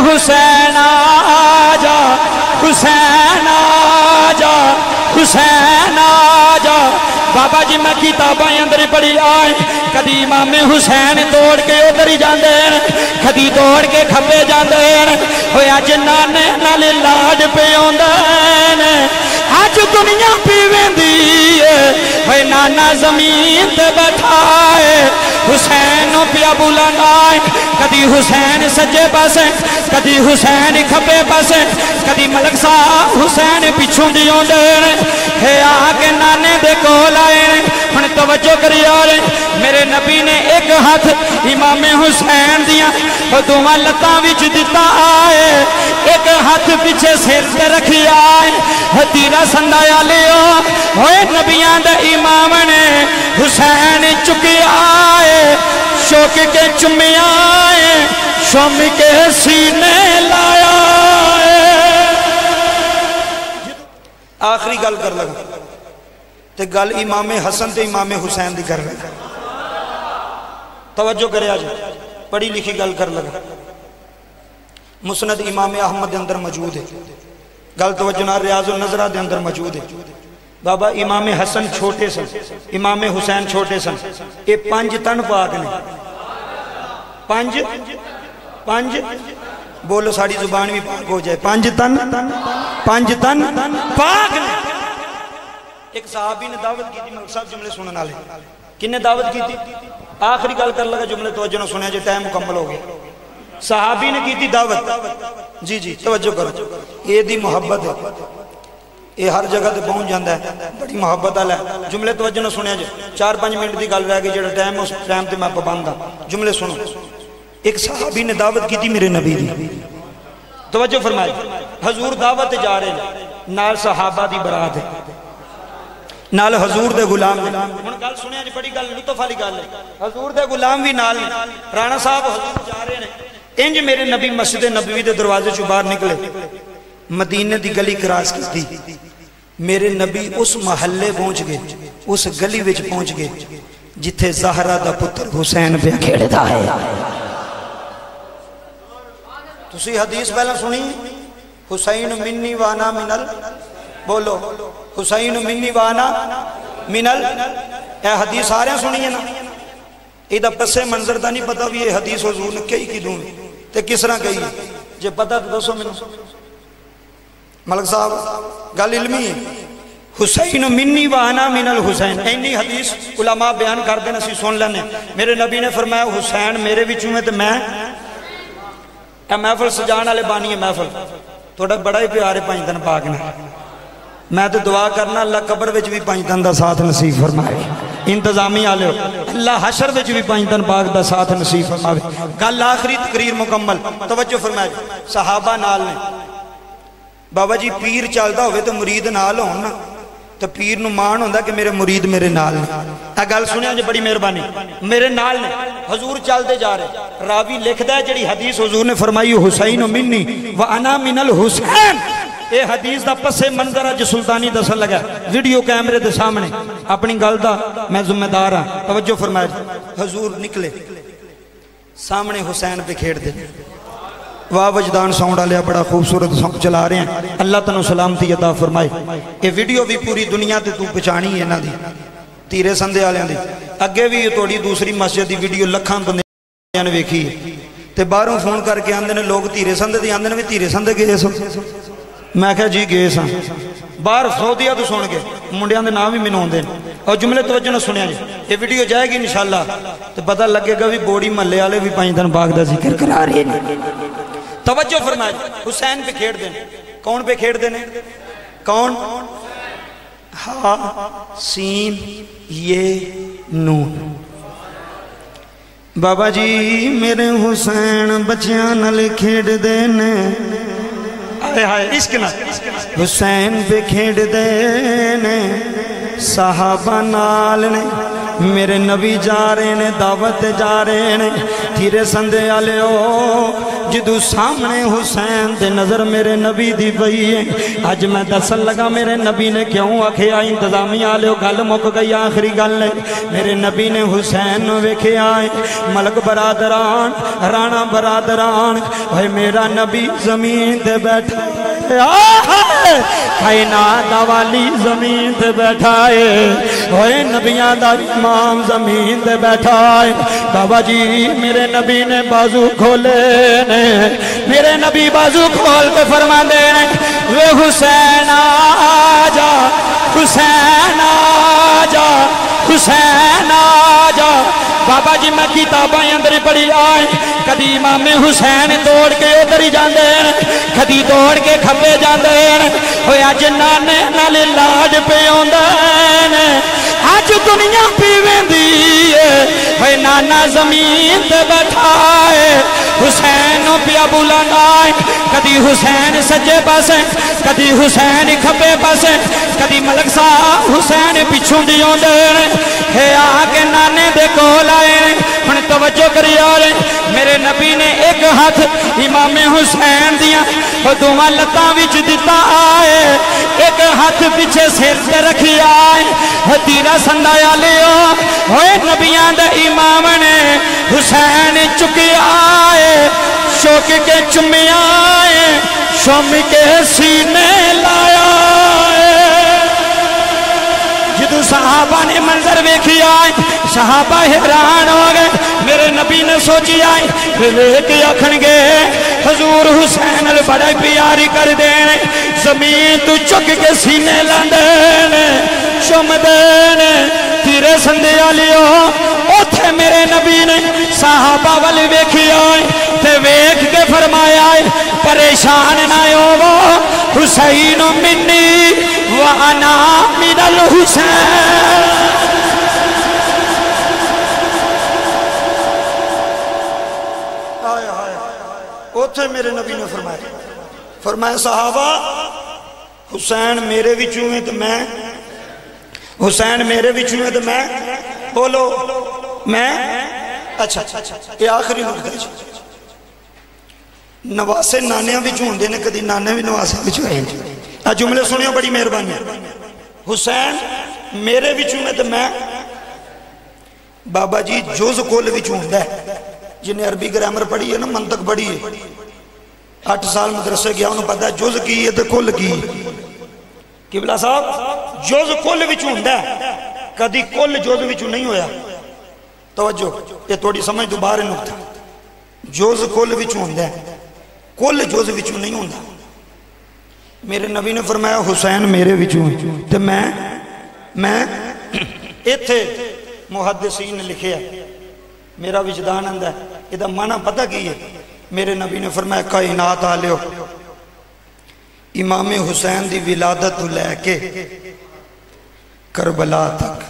حسین آجا حسین آجا حسین آجا بابا جی میں کتاباں اندر پڑھی آئے کدی امام حسین دوڑ کے ادھر ہی جاندے کدی دوڑ کے کھبے جاندے ہویا جنانے نال لاڈ پہ اوندے آج دنیا پیویں دی ہوئے نانا زمین تے بیٹھائے حسین پیا بولانا کدی حسین سجے پاسے کدی حسین کھبے پاسے کدی ملک صاحب حسین پچھوں دیوں دے ہے آکے نانے دے کول آئے ہن توجہ کری آرے میرے نبی نے ایک ہاتھ امام حسین دیا دوما لتاں وچ دیتا آئے ایک ہاتھ پیچھے سر تے رکھی آئے تیرا سندایا لیو ہوئے نبیان دے امام نے حسین چکی آئے شوق کے چمی آئے شوم کے سینے لایا آخری گل کر لگا تے گل امام حسن تے امام حسین دی کر لگا توجہ کرے آج پڑھی لکھی گل کر لگا مسند امام احمد دے اندر موجود ہے گل توجہ نہ ریاض النظرہ دے اندر موجود ہے بابا امام حسن چھوٹے سن امام حسین چھوٹے سن یہ 5 تن پاک نے 5 بولو ساڑی زبان بھی پاک ہو جائے 5 تن پاک نے ایک صحابی نے دعوت کی تھی ملک صاحب جملے سنن والے کن نے دعوت کی تھی آخری گل کر لگا جملے توجہ نہ سنیا جو ٹائم مکمل ہو گیا صحابی نے کی تھی دعوت جی توجہ کرو یہ دی محبت ہے یہ ہر جگہ تے پہنچ جاندہ ہے بڑی محبت والا ہے جملے توجہ نہ سنیا جو 4-5 منٹ دی گل رہ گئی جڑا ٹائم اس ٹائم تے میں پابند ہاں جملے سنو ایک صحابی نے دعوت کی تھی میرے نبی دی توجہ فرمائی حضور دعوت جا رہے ہیں نال صحابہ دی برات ہے نال حضور دے غلام نے ہن گل سنیا جی بڑی گل لطف والی گل ہے حضور دے غلام بھی نال رانا صاحب حضور جا رہے ہیں انج میرے نبی مسجد نبوی دے دروازے چوں باہر نکلے مدینے دی گلی کراس کی تھی میرے نبی اس محلے پہنچ گئے اس گلی وچ پہنچ گئے جتھے زہرہ دا پتر حسین پہ کھیڑتا ہے تسی حدیث پہلا سنی حسین منی وانا منل بولو حسین منی وانا منل اے حدیث آ رہے ہیں سنی ہے نا یہ دا پسے منظر دا نہیں پتا بھی یہ حدیث حضور نے کئی کی دوں تے کس طرح کہی ہے جے پتا تو دسو میں ملک صاحب گل علمی ہے حسین منی وانا من الحسین اینی حدیث علماء بیان کر دینا سی سن لینے میرے نبی نے فرمایا حسین میرے وچوں میں تے میں اے محفل سجان والے بانی ہے محفل تھوڑا بڑا ہی پیارے 5 دن پاک نے میں تو دعا کرنا اللہ قبر وچ بھی 5 دن دا ساتھ نصیب فرمائے انتظامی آلے ہو اللہ حشر وچ بھی 5 دن پاک دا ساتھ نصیب فرمائے گل آخری تقریر مکمل توجہ فرمائے صحابہ نال نے بابا جی پیر چلدا ہوئے تو مرید نال ہون نا تو پیر نو مان ہوندا کہ میرے مرید میرے نال نے اے گل سنیا جی بڑی مہربانی میرے نال نے حضور چلتے جا رہے راوی لکھدا ہے جڑی حدیث حضور نے فرمائی حسین منی وانا من الحسین اے حدیث دا پسے منظر ہے جو سلطانی دسن لگا ویڈیو کیمرے دے سامنے اپنی گل دا میں ذمہ دار ہاں توجہ فرمائے حضور نکلے سامنے حسین پہ کھیڑ دے واہ وجدان ساؤنڈ آلیا بڑا خوبصورت ساؤنڈ چلا رہے ہیں اللہ تنو سلامتی عطا فرمائے یہ ویڈیو بھی پوری دنیا تے تو پچانی ہے نا دی تیرے سندے آلیاں دی اگے بھی یہ توڑی دوسری مسجد دی ویڈیو لکھاں بندے نے ویکھی ہے تے باہروں فون کر کے آندے نے لوگ تیرے سندے دی آندے نے بھی تیرے سندے گئے سو میں کہا جی گئے ساں باہر سعودیہ تو سن گئے منڈیاں دے نام ہی منون دے اور جملے توجہ نہ سنیا جی یہ ویڈیو جائے گی انشاءاللہ تو پتہ لگے گا بھی بوڑی محلے والے بھی 5 دن پاک دا ذکر کرا رہے ہیں توجہ فرمائے حسین پہ کھیڑ دینے کون پہ کھیڑ دینے کون ہا سین یہ نون بابا جی میرے حسین بچیاں نل کھیڑ دینے آئے آئے عشق نہ حسین پہ کھیڑ دینے صحابہ نال نے मेरे नबी जा रहे ने दावत जा रहे ने तीरे संदे आले जदू सामने हुसैन दे नजर मेरे नबी दी पई है। अज मैं दसन लगा मेरे नबी ने क्यों आखिया इंतजामिया आले गल मुक गई आखिरी गल है। मेरे नबी ने हुसैन वेख्या मलक बरादरान राणा बरादरान भाई मेरा नबी जमीन ते बैठा कायनात वाली जमीन ते बैठा है। होए नबियां दा इमाम जमीन ते बैठा है। बाबा जी मेरे नबी ने बाजू खोले ने मेरे नबी बाजू खोल के फरमाते हैं वे हुसैन आजा हुसैन आजा हुसैन आजा। बाबा जी मैं किताबां अंदर पढ़ी आए कदी इमामे हुसैन दौड़ के उधर ही जाते हैं कदी दौड़ के खब्बे जाते हैं। अज नाने नाल लाड पे आउंदा है अज दुनिया पीवेंदी है नाना जमीन ते बैठा है हुसैन पिया बुलाना है। कदी हुसैन सज्जे पासे कदी हुसैन खब्बे पासे कदी मलक साहब हुसैन पिछों दी आउंदे है आके नाने दे कोल आए हुण तवज्जो करी आ रहे। मेरे नबी ने एक हाथ इमामे हुसैन दियां दोवां लत्तां विच दिता आए एक हाथ पीछे सिर ते रखी आए तीरा संदा लियो होए नबियां दे इमाम ने हुसैन चुकिया आए चुक के चुमिया आए चुम के सीने लाया। जदू सहाबा ने मंजर वेखी आए सहाबा हैरान हो गए। मेरे नबी ने सोची आए वेख आखणगे हजूर हुसैन बड़ा प्यारी कर दे जमीन तू चुक के सीने लांदे ने चुमदे ने तीरे संदे लियो। उथे मेरे नबी ने सहाबा वाल वेखी आए ते वेख के फरमाया परेशान ना होवो हुसैन मिन्नी व अना मिनल हुसैन। उथे मेरे नबी ने फरमाया सहाबा हुसैन मेरे विचों है तो मैं हुसैन मेरे विचों है तो मैं बोलो मैं अच्छा ये आखिरी नुकता नवासे नानिया विचों होंदे ने कदी नाने भी नवासे विचों आए आ जुमले सुनियो बड़ी मेहरबानी। हुसैन मेरे विचों है तो मैं बाबा जी जुज कुल विचों होंदा है। जिन्हें अरबी ग्रामर पढ़ी है ना मंतक पढ़ी है 8 साल मदरसे गया उन्हें पता है जुज की है तो कुल की किबला साहब जुज कुल विचों हुंदा है कदी कुल जुज विचों नहीं होया। तवज्जो ये थोड़ी समझ तो बाहर नुकता जुज कुल विचों हुंदा है कुल जुज विचों नहीं होंदा। मेरे नबी ने फरमाया हुसैन मेरे विचों ते मैं इत्थे मुहद्दिसीन ने लिखिया मेरा विजदान आंदा इहदा माना पता की है। मेरे नबी ने फरमाया कायनात आलियो इमामे हुसैन दी विलादत तो लैके करबला तक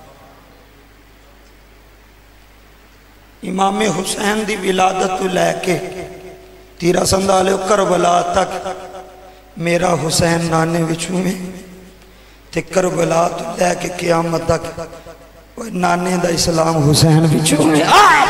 इमामे हुसैन दी विलादत तो लैके तीरा संदा आलियो करबला तक मेरा हुसैन नाने विचों में ते करबला तो लैके क़यामत तक नाने दा इस्लाम हुसैन विचों में।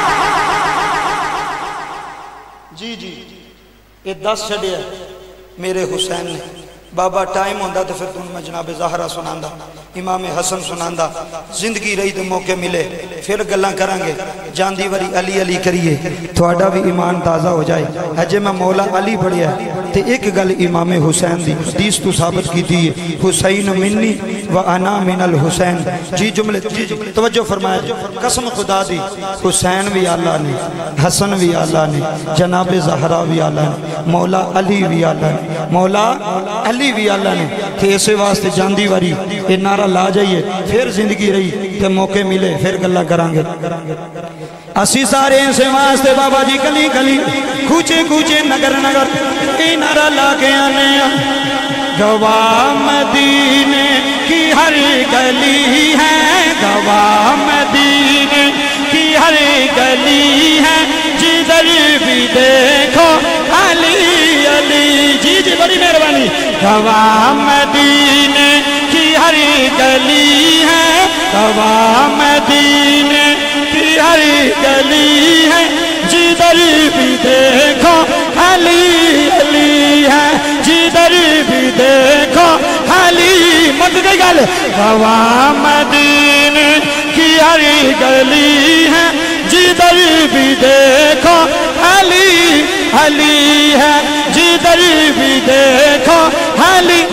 जी ये 10 छड़िया मेरे हुसैन ने बाबा टाइम होंदा तो फिर तुम मैं जनाब ज़हरा सुनांदा इमाम हसन सुनांदा जिंदगी रही तो मौके मिले फिर गल्लां करांगे जांदी वारी अली अली करिए थोड़ा भी ईमान ताज़ा हो जाए। अजे मैं मौला अली पढ़िया तो एक गल इमाम हुसैन दी हदीस तो साबित की थी हुसैन मिन्नी व अना मिनल हुसैन। जी जुमले जी तवज्जो फरमाया कसम खुदा दी हुसैन भी अल्लाह ने हसन भी अल्लाह ने जनाब ज़हरा भी अल्लाह ने मौला अली भी अल्लाह ने मौला अली भी अल्लाह ने। तो इस वास्ते जांदी वारी ये नारा ला जाइए फिर जिंदगी रही तो मौके मिले फिर गल्लां करांगे। असी सारे इस वास्ते बाबा जी गली गली कूचे कूचे नगर नगर ये नारा ला के आने गवाह मदीने की हर गली है गवाह मदीने की हर गली है जिधर भी देखो अली अली। जी जी बड़ी मेहरबानी। गवाह मदीने की हर گلی ہے گواہ مدینے کی ہر گلی ہے جدھر بھی دیکھو علی علی ہے جدھر بھی دیکھو علی مت گئی گل گواہ مدینے کی ہر گلی ہے جدھر بھی دیکھو علی علی ہے جدھر بھی دیکھو علی